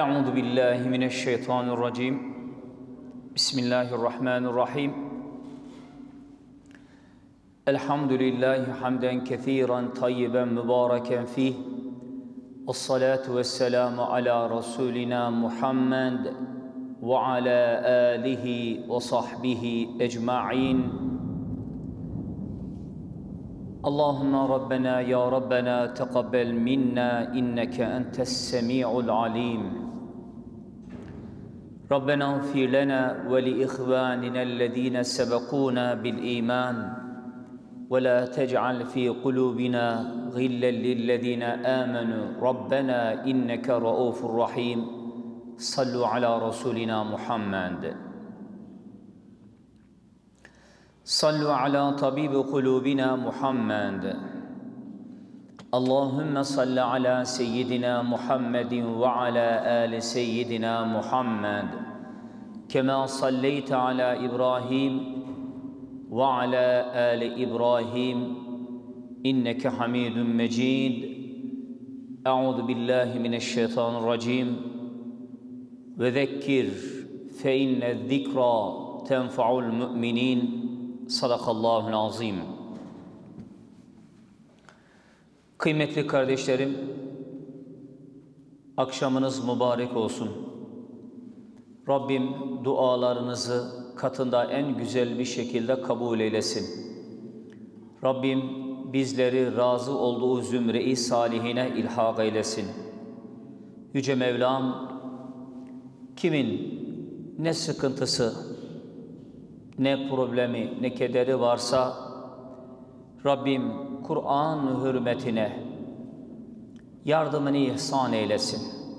Euzu billahi mineşşeytanirracim. Bismillahirrahmanirrahim. Elhamdülillahi hamden kesiren tayyiben mübareken fih. Vessalatu vesselamu ala Resulina Muhammed ve ala alihi ve sahbihi ecma'in. Allahümme Rabbena ya Rabbena teqabbel minna inneke entes semi'ul alim. Rabbena ighfir lana ve li ihvanina ellezina sebekuna bil iman ve la tec'al fi kulubina gillen lillezina amenu Rabbena inneke raufur rahim. Sallu ala Resulina Muhammed. Sallu ala tabibi kulubina Muhammed. Allahümme salli ala seyyidina Muhammedin ve ala ali seyyidina Muhammed. Kema salleyte ala İbrahim ve ala ali İbrahim. İnneke hamidun mecid. Euzu billahi mineşşeytanirracim. Ve zekkir fe inne zikra tenfa'ul müminin. Sadakallahul azim. Kıymetli kardeşlerim, akşamınız mübarek olsun. Rabbim dualarınızı katında en güzel bir şekilde kabul eylesin. Rabbim bizleri razı olduğu zümre-i salihine ilhak eylesin. Yüce Mevlam, kimin ne sıkıntısı, ne problemi, ne kederi varsa Rabbim Kur'an hürmetine yardımını ihsan eylesin.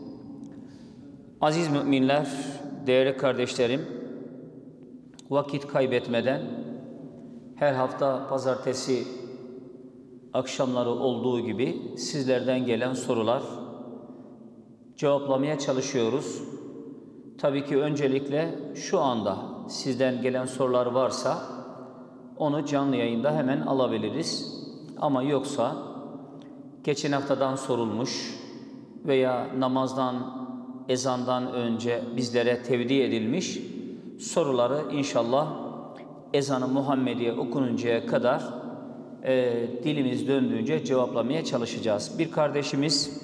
Aziz müminler, değerli kardeşlerim, vakit kaybetmeden her hafta pazartesi akşamları olduğu gibi sizlerden gelen sorular cevaplamaya çalışıyoruz. Tabii ki öncelikle şu anda sizden gelen sorular varsa onu canlı yayında hemen alabiliriz. Ama yoksa geçen haftadan sorulmuş veya namazdan, ezandan önce bizlere tevdi edilmiş soruları inşallah ezanı Muhammediye okununcaya kadar dilimiz döndüğünce cevaplamaya çalışacağız. Bir kardeşimiz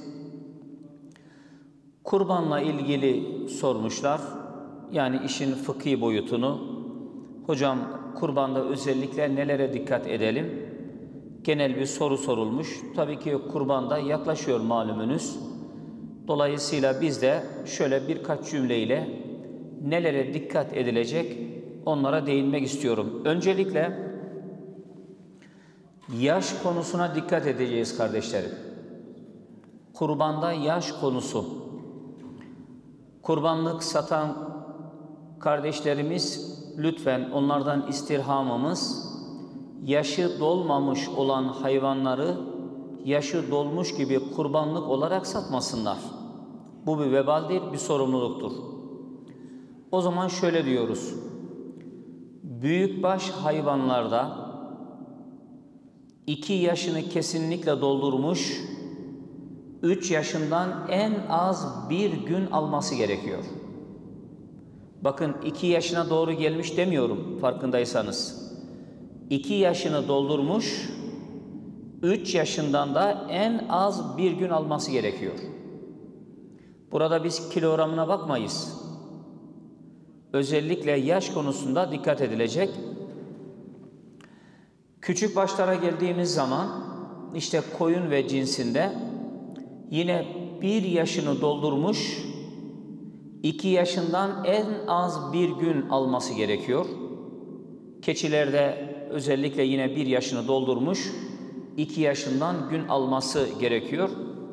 kurbanla ilgili sormuşlar. Yani işin fıkhi boyutunu. Hocam kurbanda özellikle nelere dikkat edelim? Genel bir soru sorulmuş. Tabii ki kurbanda yaklaşıyor malumunuz. Dolayısıyla biz de şöyle birkaç cümleyle nelere dikkat edilecek onlara değinmek istiyorum. Öncelikle yaş konusuna dikkat edeceğiz kardeşlerim. Kurbanda yaş konusu. Kurbanlık satan kardeşlerimiz lütfen onlardan istirhamımız yaşı dolmamış olan hayvanları yaşı dolmuş gibi kurbanlık olarak satmasınlar. Bu bir vebaldir, bir sorumluluktur. O zaman şöyle diyoruz. Büyükbaş hayvanlarda 2 yaşını kesinlikle doldurmuş, 3 yaşından en az 1 gün alması gerekiyor. Bakın 2 yaşına doğru gelmiş demiyorum farkındaysanız. 2 yaşını doldurmuş, 3 yaşından da en az 1 gün alması gerekiyor. Burada biz kilogramına bakmayız. Özellikle yaş konusunda dikkat edilecek. Küçük başlara geldiğimiz zaman işte koyun ve cinsinde yine 1 yaşını doldurmuş, 2 yaşından en az 1 gün alması gerekiyor. Keçilerde özellikle yine 1 yaşını doldurmuş, 2 yaşından gün alması gerekiyor.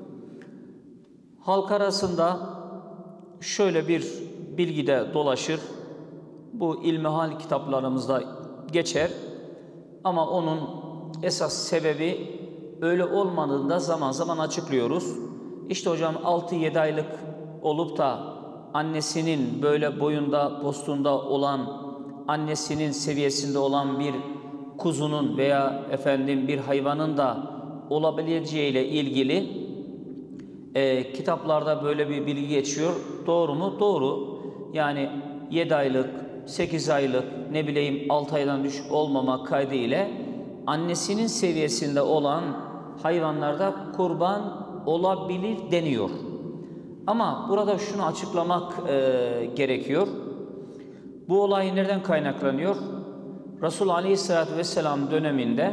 Halk arasında şöyle bir bilgi de dolaşır. Bu ilmihal kitaplarımızda geçer. Ama onun esas sebebi öyle olmadığında zaman zaman açıklıyoruz. İşte hocam 6-7 aylık olup da annesinin böyle boyunda, postunda olan, annesinin seviyesinde olan bir kuzunun veya bir hayvanın da olabileceğiyle ilgili Kitaplarda böyle bir bilgi geçiyor. Doğru mu? Doğru. Yani 7 aylık, 8 aylık, ne bileyim 6 aydan düşük olmama kaydı ile annesinin seviyesinde olan hayvanlarda kurban olabilir deniyor. Ama burada şunu açıklamak gerekiyor. Bu olay nereden kaynaklanıyor? Resul Aleyhisselatü Vesselam döneminde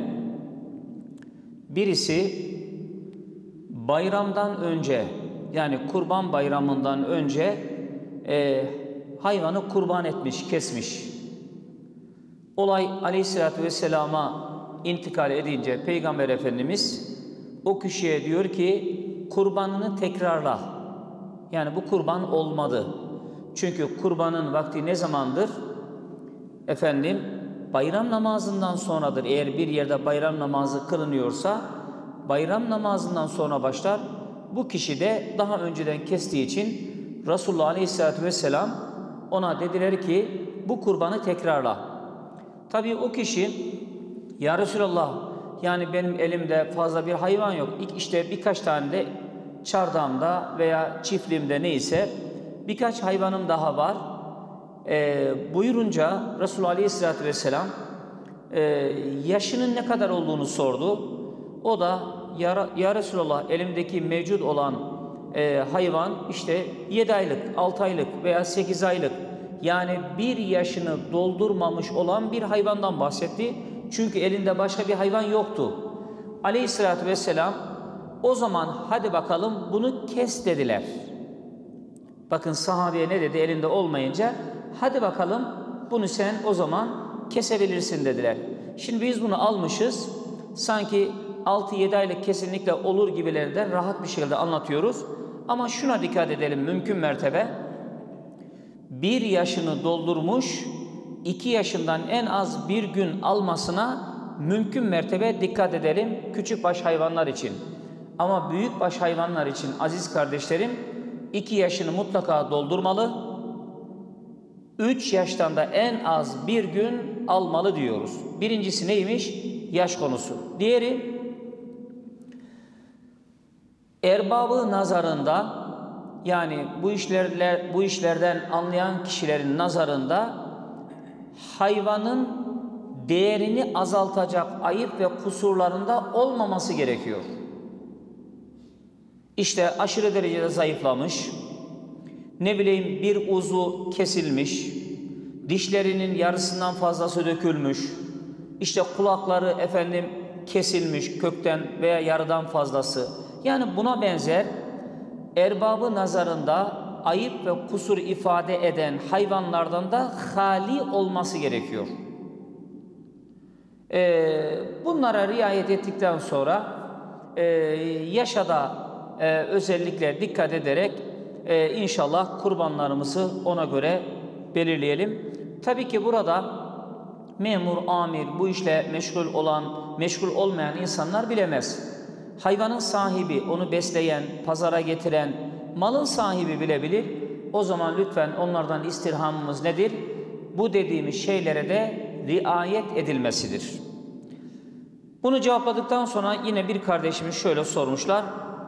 birisi bayramdan önce, yani kurban bayramından önce hayvanı kurban etmiş, kesmiş. Olay Aleyhisselatü Vesselam'a intikal edince Peygamber Efendimiz o kişiye diyor ki kurbanını tekrarla. Yani bu kurban olmadı. Çünkü kurbanın vakti ne zamandır? Efendim, bayram namazından sonradır. Eğer bir yerde bayram namazı kılınıyorsa bayram namazından sonra başlar. Bu kişi de daha önceden kestiği için Resulullah Aleyhisselatü Vesselam ona dediler ki bu kurbanı tekrarla. Tabii o kişi ya Resulallah, yani benim elimde fazla bir hayvan yok. İşte birkaç tane de çardağımda veya çiftliğimde neyse birkaç hayvanım daha var. Buyurunca Resulullah Aleyhisselatü Vesselam yaşının ne kadar olduğunu sordu. O da ya Resulallah, elimdeki mevcut olan hayvan işte 7 aylık, 6 aylık veya 8 aylık, yani 1 yaşını doldurmamış olan bir hayvandan bahsetti. Çünkü elinde başka bir hayvan yoktu. Aleyhissalatü vesselam o zaman hadi bakalım bunu kes dediler. Bakın sahabeye ne dedi elinde olmayınca? Hadi bakalım bunu sen o zaman kesebilirsin dediler. Şimdi biz bunu almışız, sanki 6-7 aylık kesinlikle olur gibilerinden rahat bir şekilde anlatıyoruz. Ama şuna dikkat edelim mümkün mertebe. 1 yaşını doldurmuş, 2 yaşından en az 1 gün almasına mümkün mertebe dikkat edelim küçükbaş hayvanlar için. Ama büyükbaş hayvanlar için aziz kardeşlerim 2 yaşını mutlaka doldurmalı. 3 yaştan da en az 1 gün almalı diyoruz. Birincisi neymiş? Yaş konusu. Diğeri erbabı nazarında, yani bu işlerden anlayan kişilerin nazarında hayvanın değerini azaltacak ayıp ve kusurlarında olmaması gerekiyor. İşte aşırı derecede zayıflamış, ne bileyim bir uzu kesilmiş, dişlerinin yarısından fazlası dökülmüş, işte kulakları efendim kesilmiş kökten veya yarıdan fazlası. Yani buna benzer erbabı nazarında ayıp ve kusur ifade eden hayvanlardan da hali olması gerekiyor. Bunlara riayet ettikten sonra yaşa da özellikle dikkat ederek inşallah kurbanlarımızı ona göre belirleyelim. Tabii ki burada memur, amir, bu işle meşgul olan, meşgul olmayan insanlar bilemez. Hayvanın sahibi, onu besleyen, pazara getiren, malın sahibi bilebilir. O zaman lütfen onlardan istirhamımız nedir? Bu dediğimiz şeylere de riayet edilmesidir. Bunu cevapladıktan sonra yine bir kardeşimiz şöyle sormuşlar.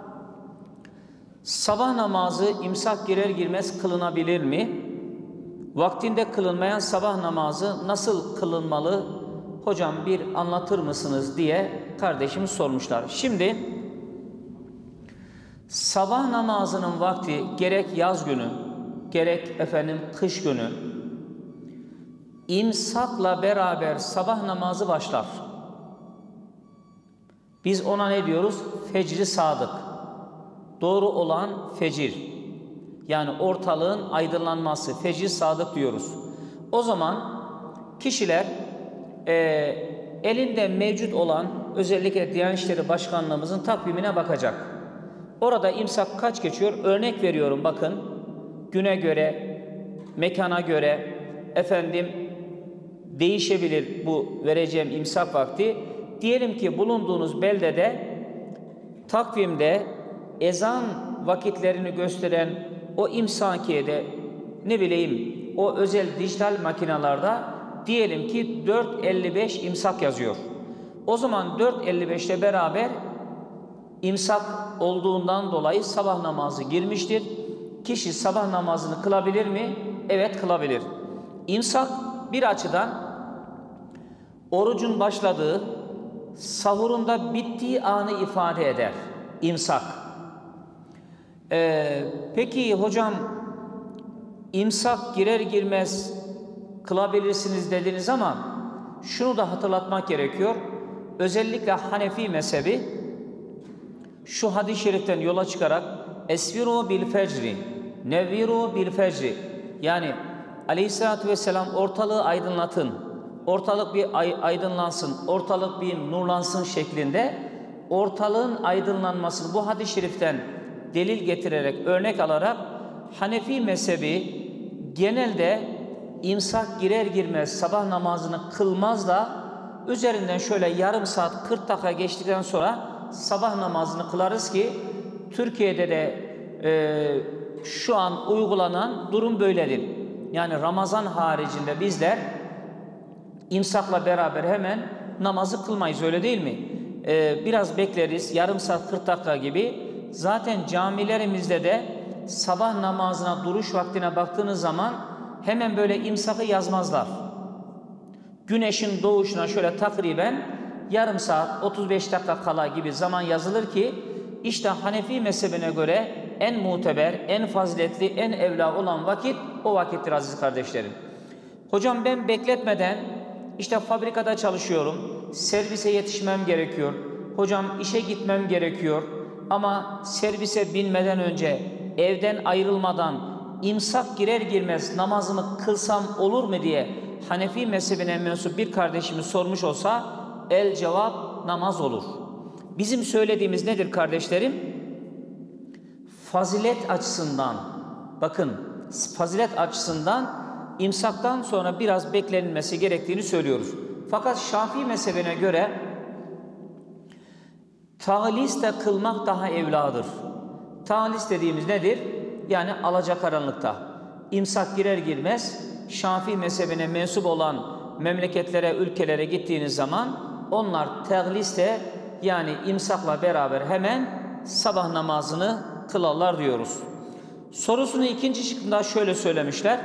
Sabah namazı imsak girer girmez kılınabilir mi? Vaktinde kılınmayan sabah namazı nasıl kılınmalı? Hocam bir anlatır mısınız diye kardeşimiz sormuşlar. Şimdi sabah namazının vakti gerek yaz günü, gerek efendim kış günü imsakla beraber sabah namazı başlar. Biz ona ne diyoruz? Fecri sadık. Doğru olan fecir. Yani ortalığın aydınlanması, fecri sadık diyoruz. O zaman kişiler elinde mevcut olan özellikle Diyanet İşleri Başkanlığımızın takvimine bakacak. Orada imsak kaç geçiyor? Örnek veriyorum bakın. Güne göre, mekana göre efendim değişebilir bu vereceğim imsak vakti. Diyelim ki bulunduğunuz beldede takvimde ezan vakitlerini gösteren o imsakiyede ne bileyim o özel dijital makinalarda diyelim ki 4.55 imsak yazıyor. O zaman 4.55 ile beraber İmsak olduğundan dolayı sabah namazı girmiştir. Kişi sabah namazını kılabilir mi? Evet, kılabilir. İmsak bir açıdan orucun başladığı, sahurunda bittiği anı ifade eder. İmsak. Peki hocam, imsak girer girmez kılabilirsiniz dediniz ama şunu da hatırlatmak gerekiyor. Özellikle Hanefi mezhebi şu hadis-i şeriften yola çıkarak esviru bil fecri, nevviru bil fecri, yani aleyhissalatü vesselam ortalığı aydınlatın, ortalık bir aydınlansın, ortalık bir nurlansın şeklinde ortalığın aydınlanmasını bu hadis-i şeriften delil getirerek, örnek alarak Hanefi mezhebi genelde imsak girer girmez sabah namazını kılmaz da üzerinden şöyle yarım saat 40 dakika geçtikten sonra sabah namazını kılarız ki Türkiye'de de şu an uygulanan durum böyledir. Yani Ramazan haricinde bizler imsakla beraber hemen namazı kılmayız, öyle değil mi? Biraz bekleriz, yarım saat 40 dakika gibi. Zaten camilerimizde de sabah namazına duruş vaktine baktığınız zaman hemen böyle imsakı yazmazlar. Güneşin doğuşuna şöyle takriben yarım saat 35 dakika kala gibi zaman yazılır ki işte Hanefi mezhebine göre en muteber, en faziletli, en evla olan vakit o vakittir aziz kardeşlerim. Hocam ben bekletmeden işte fabrikada çalışıyorum, servise yetişmem gerekiyor. Hocam işe gitmem gerekiyor ama servise binmeden önce evden ayrılmadan imsak girer girmez namazımı kılsam olur mu diye Hanefi mezhebine mensup bir kardeşimiz sormuş olsa el cevap namaz olur. Bizim söylediğimiz nedir kardeşlerim? Fazilet açısından, bakın fazilet açısından imsaktan sonra biraz beklenilmesi gerektiğini söylüyoruz. Fakat Şafii mezhebine göre tağliste kılmak daha evladır. Tağlis dediğimiz nedir? Yani alacakaranlıkta. İmsak girer girmez Şafii mezhebine mensup olan memleketlere, ülkelere gittiğiniz zaman onlar tağliste yani imsakla beraber hemen sabah namazını kılarlar diyoruz. Sorusunu ikinci şıkkında şöyle söylemişler.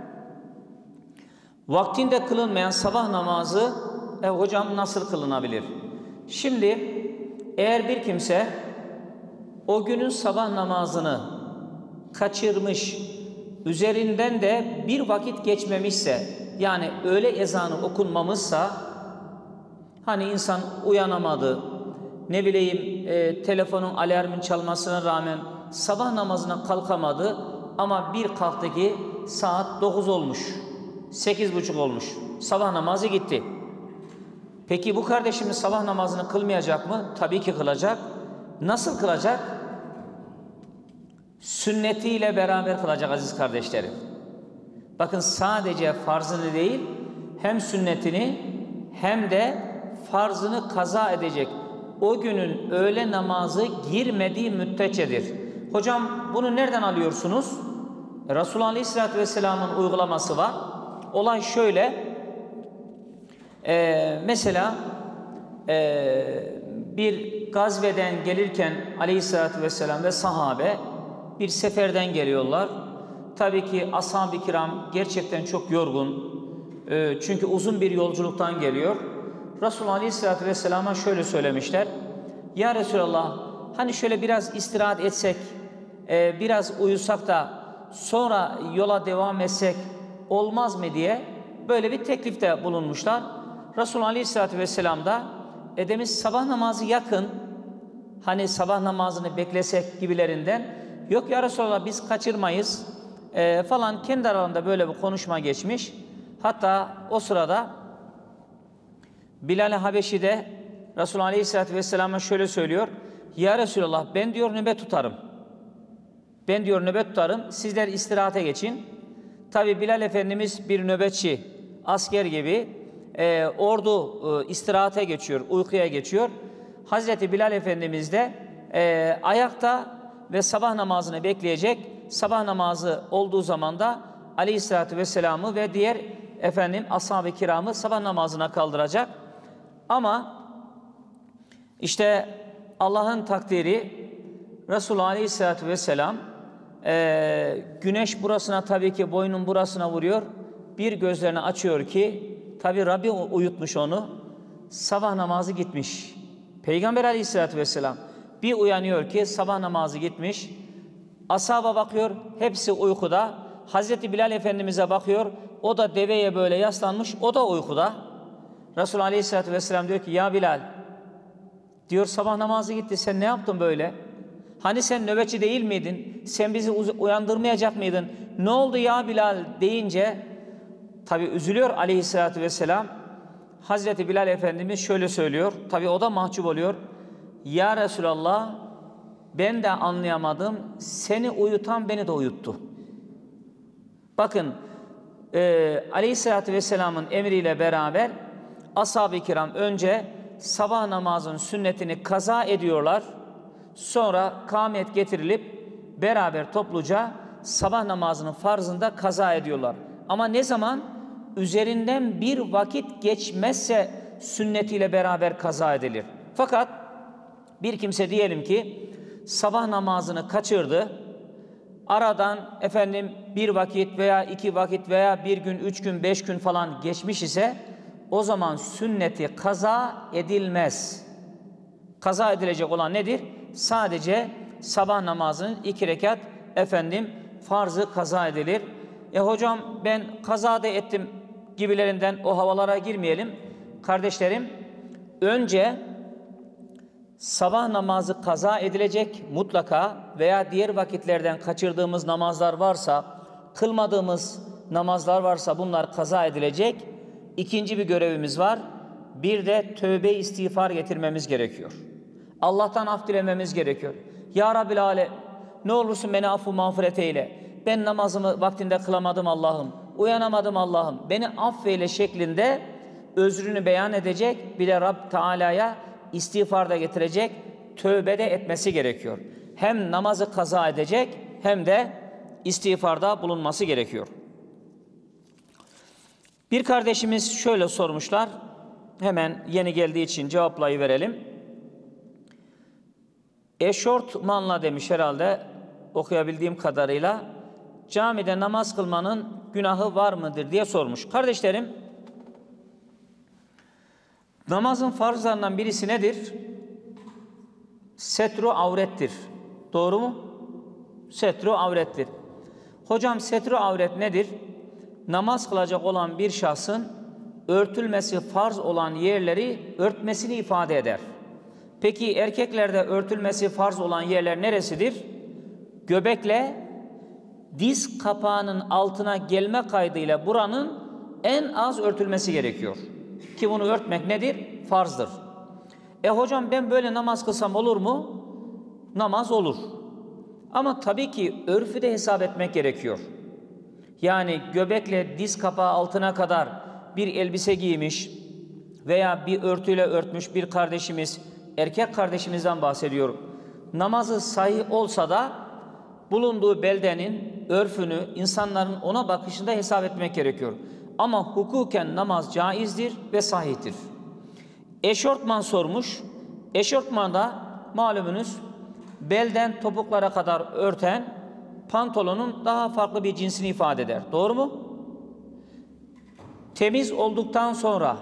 Vaktinde kılınmayan sabah namazı hocam nasıl kılınabilir? Şimdi eğer bir kimse o günün sabah namazını kaçırmış, üzerinden de bir vakit geçmemişse, yani öğle ezanı okunmamışsa, hani insan uyanamadı, ne bileyim telefonun alarmın çalmasına rağmen sabah namazına kalkamadı ama bir kalktı ki saat 9 olmuş, 8:30 olmuş, sabah namazı gitti. Peki bu kardeşimiz sabah namazını kılmayacak mı? Tabii ki kılacak. Nasıl kılacak? Sünnetiyle beraber kılacak aziz kardeşlerim. Bakın sadece farzını değil, hem sünnetini hem de farzını kaza edecek. O günün öğle namazı girmediği müddetçedir. Hocam bunu nereden alıyorsunuz? Resulullah Aleyhisselatü Vesselam'ın uygulaması var. Olay şöyle, mesela bir gazveden gelirken Aleyhisselatü Vesselam ve sahabe bir seferden geliyorlar. Tabii ki ashab-ı kiram gerçekten çok yorgun. Çünkü uzun bir yolculuktan geliyor. Resulullah Aleyhisselatü Vesselam'a şöyle söylemişler. Ya Resulallah, hani şöyle biraz istirahat etsek, biraz uyusak da sonra yola devam etsek olmaz mı diye böyle bir teklifte bulunmuşlar. Resulullah Aleyhisselatü Vesselam da demiş sabah namazı yakın, hani sabah namazını beklesek gibilerinden. Yok ya Resulallah biz kaçırmayız falan, kendi aralarında böyle bir konuşma geçmiş. Hatta o sırada Bilal-i Habeşi de Resulullah Aleyhisselatü Vesselam'a şöyle söylüyor. Ya Resulallah ben diyor nöbet tutarım. Ben diyor nöbet tutarım. Sizler istirahate geçin. Tabi Bilal Efendimiz bir nöbetçi, asker gibi ordu istirahate geçiyor, uykuya geçiyor. Hazreti Bilal Efendimiz de ayakta ve sabah namazını bekleyecek. Sabah namazı olduğu zaman da Aleyhisselatü Vesselam'ı ve diğer ashab-ı kiramı sabah namazına kaldıracak. Ama işte Allah'ın takdiri, Resulullah Aleyhisselatü Vesselam güneş burasına, tabii ki boynun burasına vuruyor. Bir gözlerini açıyor ki, tabii Rabbi uyutmuş onu. Sabah namazı gitmiş. Peygamber Aleyhisselatü Vesselam bir uyanıyor ki sabah namazı gitmiş. Ashaba bakıyor, hepsi uykuda. Hazreti Bilal Efendimiz'e bakıyor, o da deveye böyle yaslanmış, o da uykuda. Resulullah Aleyhisselatü Vesselam diyor ki, ya Bilal, diyor, sabah namazı gitti, sen ne yaptın böyle? Hani sen nöbetçi değil miydin? Sen bizi uyandırmayacak mıydın? Ne oldu ya Bilal deyince, tabi üzülüyor Aleyhisselatü Vesselam. Hazreti Bilal Efendimiz şöyle söylüyor, tabi o da mahcup oluyor. Ya Resulallah, ben de anlayamadım, seni uyutan beni de uyuttu. Bakın, Aleyhisselatü Vesselam'ın emriyle beraber ashab-ı kiram önce sabah namazının sünnetini kaza ediyorlar. Sonra kâmet getirilip beraber topluca sabah namazının farzında kaza ediyorlar. Ama ne zaman? Üzerinden bir vakit geçmezse sünnetiyle beraber kaza edilir. Fakat bir kimse diyelim ki sabah namazını kaçırdı. Aradan bir vakit veya 2 vakit veya 1 gün, 3 gün, 5 gün falan geçmiş ise o zaman sünneti kaza edilmez. Kaza edilecek olan nedir? Sadece sabah namazının 2 rekat farzı kaza edilir. Hocam ben kaza da ettim gibilerinden o havalara girmeyelim. Kardeşlerim, önce sabah namazı kaza edilecek mutlaka veya diğer vakitlerden kaçırdığımız namazlar varsa, kılmadığımız namazlar varsa bunlar kaza edilecek. İkinci bir görevimiz var. Bir de tövbe istiğfar getirmemiz gerekiyor. Allah'tan af dilememiz gerekiyor. Ya Rabbil Alem, ne olursun beni affı mağfiret eyle. Ben namazımı vaktinde kılamadım Allah'ım. Uyanamadım Allah'ım. Beni affeyle şeklinde özrünü beyan edecek. Bir de Rabb Teala'ya istiğfar da getirecek. Tövbe de etmesi gerekiyor. Hem namazı kaza edecek hem de istiğfarda bulunması gerekiyor. Bir kardeşimiz şöyle sormuşlar. Hemen yeni geldiği için cevaplayıverelim. Eşortmanla demiş herhalde okuyabildiğim kadarıyla, camide namaz kılmanın günahı var mıdır diye sormuş. Kardeşlerim, namazın farzlarından birisi nedir? Setru avrettir. Doğru mu? Setru avrettir. Hocam setru avret nedir? Namaz kılacak olan bir şahsın örtülmesi farz olan yerleri örtmesini ifade eder. Peki erkeklerde örtülmesi farz olan yerler neresidir? Göbekle diz kapağının altına gelme kaydıyla buranın en az örtülmesi gerekiyor. Ki bunu örtmek nedir? Farzdır. Hocam ben böyle namaz kılsam olur mu? Namaz olur. Ama tabii ki örfü de hesap etmek gerekiyor. Yani göbekle diz kapağı altına kadar bir elbise giymiş veya bir örtüyle örtmüş bir kardeşimiz, erkek kardeşimizden bahsediyorum. Namazı sahih olsa da bulunduğu beldenin örfünü, insanların ona bakışında hesap etmek gerekiyor. Ama hukuken namaz caizdir ve sahihtir. Eşortman sormuş. Eşortman da malumunuz belden topuklara kadar örten pantolonun daha farklı bir cinsini ifade eder. Doğru mu? Temiz olduktan sonra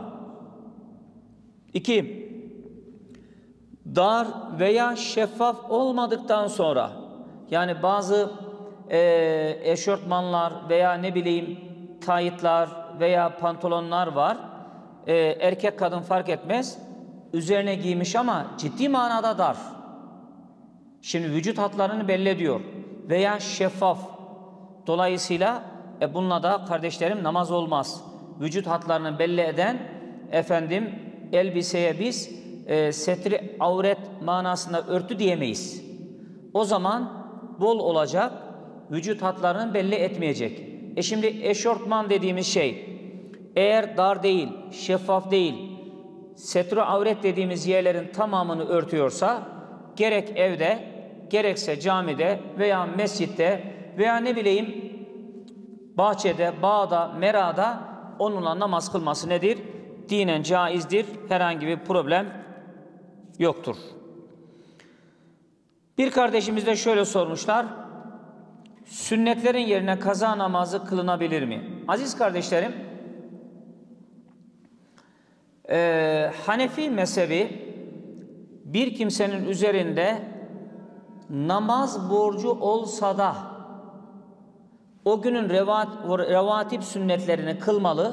2. Dar veya şeffaf olmadıktan sonra, yani bazı eşortmanlar veya taytlar veya pantolonlar var. Erkek kadın fark etmez. Üzerine giymiş ama ciddi manada dar. Şimdi vücut hatlarını belli ediyor. Veya şeffaf. Dolayısıyla bununla da kardeşlerim namaz olmaz. Vücut hatlarını belli eden elbiseye biz setri avret manasında örtü diyemeyiz. O zaman bol olacak, vücut hatlarını belli etmeyecek. Şimdi eşortman dediğimiz şey eğer dar değil, şeffaf değil, setru avret dediğimiz yerlerin tamamını örtüyorsa gerek evde, gerekse camide veya mescitte veya bahçede, bağda, merada onunla namaz kılması nedir? Dinen caizdir. Herhangi bir problem yoktur. Bir kardeşimiz de şöyle sormuşlar. Sünnetlerin yerine kaza namazı kılınabilir mi? Aziz kardeşlerim, Hanefi mezhebi bir kimsenin üzerinde namaz borcu olsa da o günün revatip sünnetlerini kılmalı,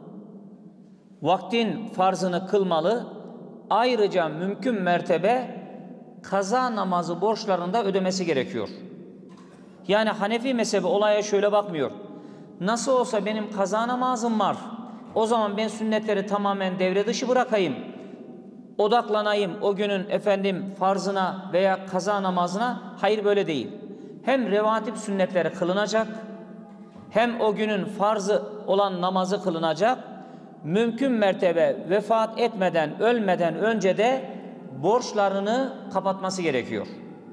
vaktin farzını kılmalı, ayrıca mümkün mertebe kaza namazı borçlarını da ödemesi gerekiyor. Yani Hanefi mezhebi olaya şöyle bakmıyor. Nasıl olsa benim kaza namazım var, o zaman ben sünnetleri tamamen devre dışı bırakayım, odaklanayım o günün farzına veya kaza namazına. Hayır, böyle değil. Hem revatip sünnetleri kılınacak, hem o günün farzı olan namazı kılınacak. Mümkün mertebe vefat etmeden, ölmeden önce de borçlarını kapatması gerekiyor.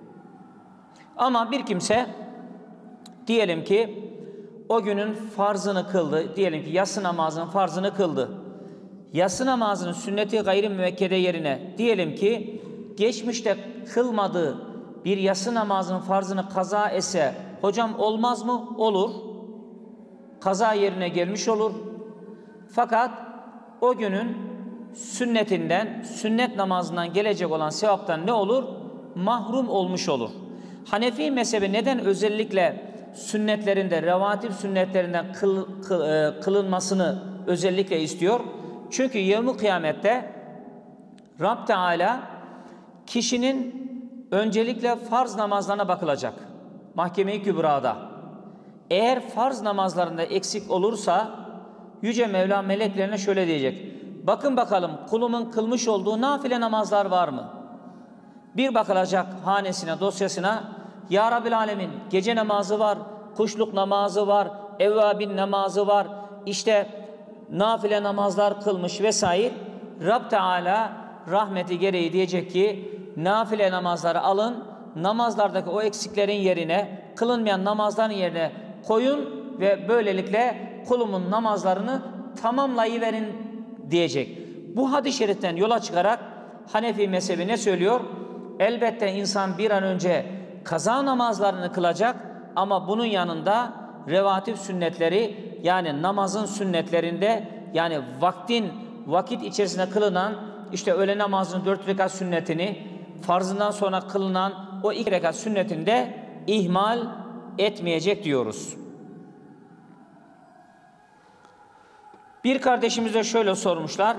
Ama bir kimse diyelim ki o günün farzını kıldı, diyelim ki yatsı namazının farzını kıldı. Yatsı namazının sünneti gayri müekkede yerine diyelim ki geçmişte kılmadığı bir yatsı namazının farzını kaza etse, hocam olmaz mı? Olur. Kaza yerine gelmiş olur. Fakat o günün sünnetinden, sünnet namazından gelecek olan sevaptan ne olur? Mahrum olmuş olur. Hanefi mezhebi neden özellikle sünnetlerinde, revatip sünnetlerinden kılınmasını özellikle istiyor? Çünkü yevm-i kıyamette Rab Teala kişinin öncelikle farz namazlarına bakılacak. Mahkeme-i Kübra'da. Eğer farz namazlarında eksik olursa Yüce Mevla meleklerine şöyle diyecek: bakın bakalım kulumun kılmış olduğu nafile namazlar var mı? Bir bakılacak hanesine, dosyasına. Ya Rabbil Alemin, gece namazı var, kuşluk namazı var, evvabin namazı var, işte nafile namazlar kılmış vesaire. Rab Teala rahmeti gereği diyecek ki nafile namazları alın, namazlardaki o eksiklerin yerine, kılınmayan namazların yerine koyun ve böylelikle kulumun namazlarını tamamlayıverin diyecek. Bu hadis-i şeriften yola çıkarak Hanefi mezhebi ne söylüyor? Elbette insan bir an önce kaza namazlarını kılacak ama bunun yanında revatip sünnetleri, yani namazın sünnetlerinde, yani vakit içerisinde kılınan işte öğle namazının 4 rekat sünnetini, farzından sonra kılınan o 2 rekat sünnetini de ihmal etmeyecek diyoruz. Bir kardeşimiz de şöyle sormuşlar.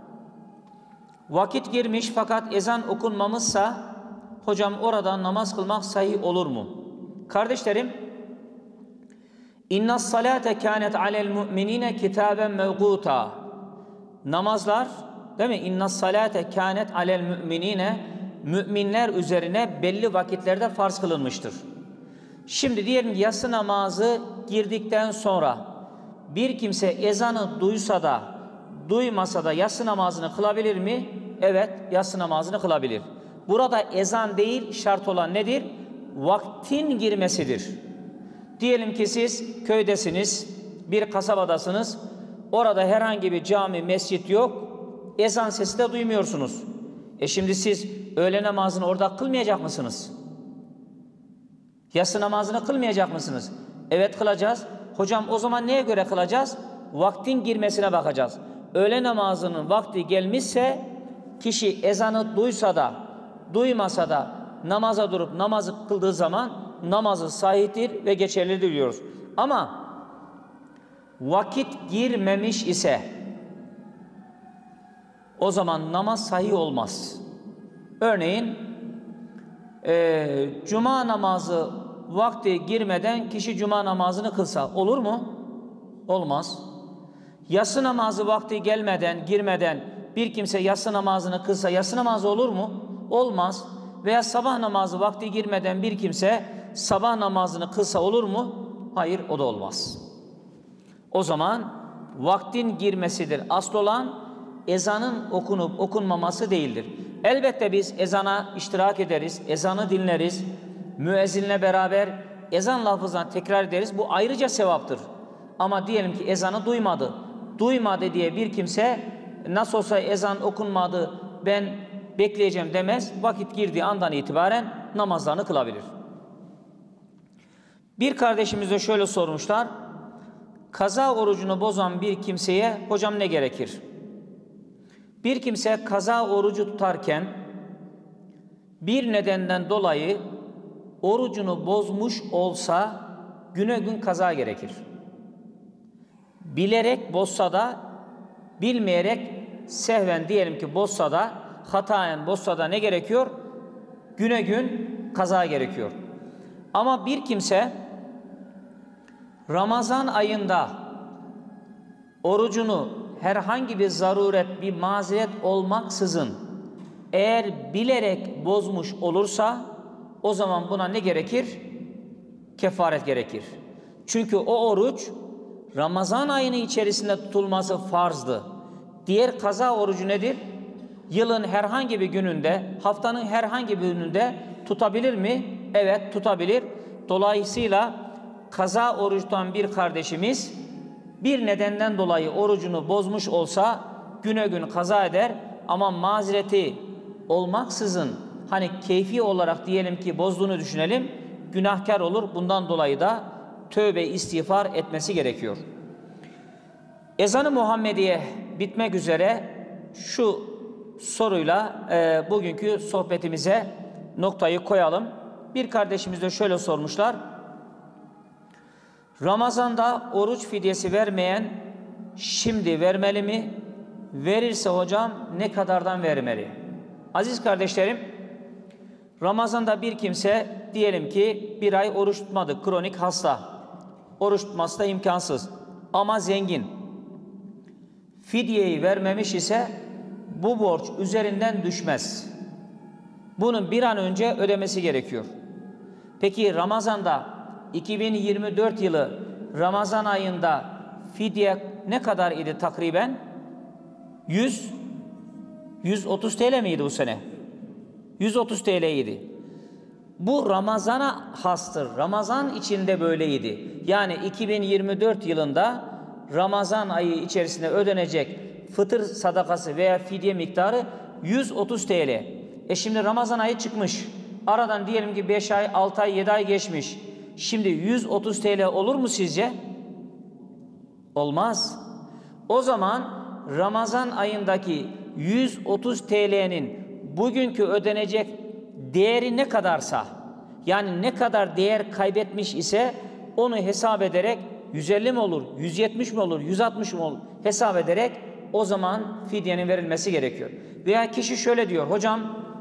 Vakit girmiş fakat ezan okunmamışsa hocam orada namaz kılmak sahih olur mu? Kardeşlerim, İnnas salate kânet alel mu'minine kitaben mevgûta. Namazlar, değil mi? İnnas salate kânet alel mu'minine, müminler üzerine belli vakitlerde farz kılınmıştır. Şimdi diyelim ki yatsı namazı girdikten sonra bir kimse ezanı duysa da duymasa da yatsı namazını kılabilir mi? Evet, yatsı namazını kılabilir. Burada ezan değil, şart olan nedir? Vaktin girmesidir. Diyelim ki siz köydesiniz, bir kasabadasınız, orada herhangi bir cami, mescit yok, ezan sesi de duymuyorsunuz. Şimdi siz öğle namazını orada kılmayacak mısınız? Yatsı namazını kılmayacak mısınız? Evet, kılacağız. Hocam o zaman neye göre kılacağız? Vaktin girmesine bakacağız. Öğle namazının vakti gelmişse kişi ezanı duysa da duymasa da namaza durup namazı kıldığı zaman namazı sahihtir ve geçerlidir diyoruz. Ama vakit girmemiş ise o zaman namaz sahih olmaz. Örneğin cuma namazı vakti girmeden kişi cuma namazını kılsa olur mu? Olmaz. Yatsı namazı vakti girmeden bir kimse yatsı namazını kılsa yatsı namazı olur mu? Olmaz. Veya sabah namazı vakti girmeden bir kimse sabah namazını kılsa olur mu? Hayır, o da olmaz. O zaman vaktin girmesidir. Asıl olan ezanın okunup okunmaması değildir. Elbette biz ezana iştirak ederiz, ezanı dinleriz, müezzinle beraber ezan lafızını tekrar ederiz. Bu ayrıca sevaptır. Ama diyelim ki ezanı duymadı diye bir kimse nasıl olsa ezan okunmadı, ben bekleyeceğim demez. Vakit girdiği andan itibaren namazlarını kılabilir. Bir kardeşimiz de şöyle sormuşlar. Kaza orucunu bozan bir kimseye hocam ne gerekir? Bir kimse kaza orucu tutarken bir nedenden dolayı orucunu bozmuş olsa güne gün kaza gerekir. Bilerek bozsa da, bilmeyerek sehven diyelim ki bozsa da, hataen bozsa da ne gerekiyor? Güne gün kaza gerekiyor. Ama bir kimse Ramazan ayında orucunu herhangi bir zaruret, bir mazeret olmaksızın eğer bilerek bozmuş olursa o zaman buna ne gerekir? Kefaret gerekir. Çünkü o oruç Ramazan ayının içerisinde tutulması farzdı. Diğer kaza orucu nedir? Yılın herhangi bir gününde, haftanın herhangi bir gününde tutabilir mi? Evet, tutabilir. Dolayısıyla kaza oruç tutan bir kardeşimiz bir nedenden dolayı orucunu bozmuş olsa güne gün kaza eder ama mazereti olmaksızın hani keyfi olarak diyelim ki bozduğunu düşünelim, günahkar olur. Bundan dolayı da tövbe istiğfar etmesi gerekiyor. Ezan-ı Muhammediye bitmek üzere şu soruyla bugünkü sohbetimize noktayı koyalım. Bir kardeşimiz de şöyle sormuşlar. Ramazan'da oruç fidyesi vermeyen şimdi vermeli mi? Verirse hocam ne kadardan vermeli? Aziz kardeşlerim, Ramazan'da bir kimse diyelim ki bir ay oruç tutmadı, kronik hasta. Oruç tutması da imkansız ama zengin. Fidyeyi vermemiş ise bu borç üzerinden düşmez. Bunun bir an önce ödemesi gerekiyor. Peki Ramazan'da 2024 yılı Ramazan ayında fidye ne kadar idi takriben? 130 TL miydi bu sene? 130 TL idi. Bu Ramazan'a hastır. Ramazan içinde böyleydi. Yani 2024 yılında Ramazan ayı içerisinde ödenecek fıtır sadakası veya fidye miktarı 130 TL. Şimdi Ramazan ayı çıkmış. Aradan diyelim ki 5 ay, 6 ay, 7 ay geçmiş. Şimdi 130 TL olur mu sizce? Olmaz. O zaman Ramazan ayındaki 130 TL'nin bugünkü ödenecek değeri ne kadarsa, yani ne kadar değer kaybetmiş ise onu hesap ederek 150 mi olur, 170 mi olur, 160 mı olur hesap ederek o zaman fidyenin verilmesi gerekiyor. Veya kişi şöyle diyor, hocam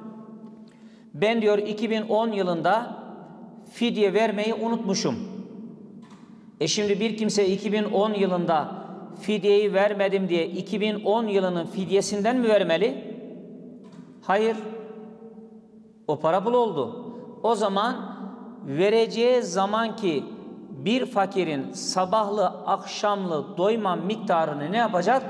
ben diyor 2010 yılında fidye vermeyi unutmuşum. Şimdi bir kimse 2010 yılında fidyeyi vermedim diye 2010 yılının fidyesinden mi vermeli? Hayır. O para pul oldu. O zaman vereceği zamanki bir fakirin sabahlı akşamlı doyma miktarını ne yapacak?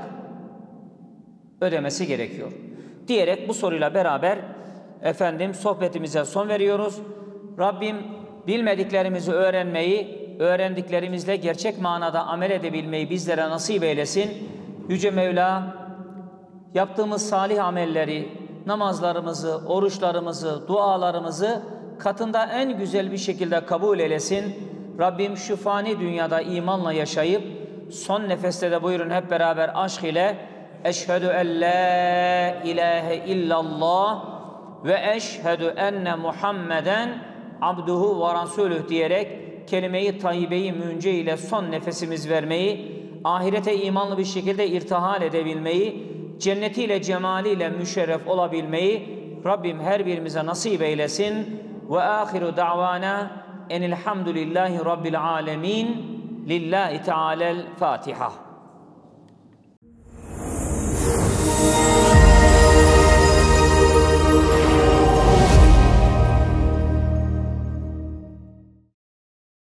Ödemesi gerekiyor. Diyerek bu soruyla beraber sohbetimize son veriyoruz. Rabbim bilmediklerimizi öğrenmeyi, öğrendiklerimizle gerçek manada amel edebilmeyi bizlere nasip eylesin. Yüce Mevla yaptığımız salih amelleri, namazlarımızı, oruçlarımızı, dualarımızı katında en güzel bir şekilde kabul eylesin. Rabbim şu fani dünyada imanla yaşayıp son nefeste de buyurun hep beraber aşk ile eşhedü en la ilahe illallah ve eşhedü enne Muhammeden abduhu ve rasulüh diyerek kelime-i tayyibe-i münce ile son nefesimiz vermeyi, ahirete imanlı bir şekilde irtihal edebilmeyi, cennetiyle cemaliyle müşerref olabilmeyi Rabbim her birimize nasip eylesin. Ve ahiru da'vana enilhamdülillahi rabbil alemin. Lillahi Teala'l Fatiha.